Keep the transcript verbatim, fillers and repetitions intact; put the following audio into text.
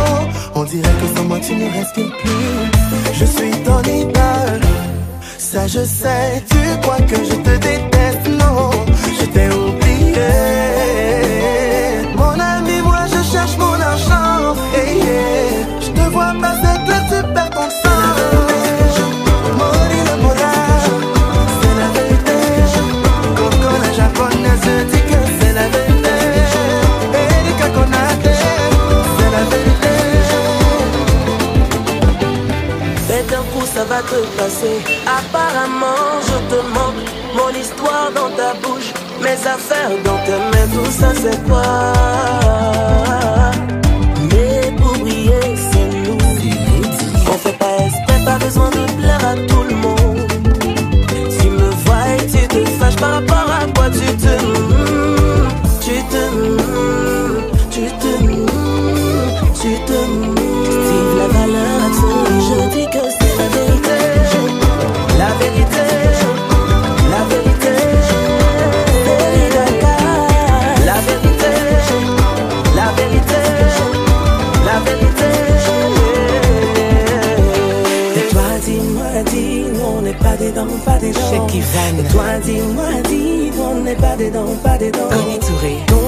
On dirait que sans moi tu ne respires plus. Je suis ton idole, ça je sais. Tu crois que je te déteste, non, je t'ai oublié. Mon ami, moi je cherche mon argent, hey, yeah. Je te vois passer que tu perds ton sang. Morina Mola, c'est la vérité. Coco la japonaise, je dis que c'est la vérité. Erika Konate, c'est la vérité. Fais un coup, ça va te passer. Apparemment, je te manque. Mon histoire dans ta bouche, mes affaires dans tes mains, tout ça c'est quoi? Mais pour briller, c'est nous. On fait pas exprès, pas besoin de plaire à tout le monde. Tu me vois et tu te fâches par rapport à quoi tu te... Tu te... Tu te... Tu te... Steve, la valeur absolue, je dis que c'est la vérité. La vérité. La vérité. La vérité. La vérité. La vérité. Et toi dis-moi, dis, on n'est pas dedans, pas dedans. Chez Kivan. Et toi dis-moi, dis, on n'est pas dedans, pas dedans. Annie Touré.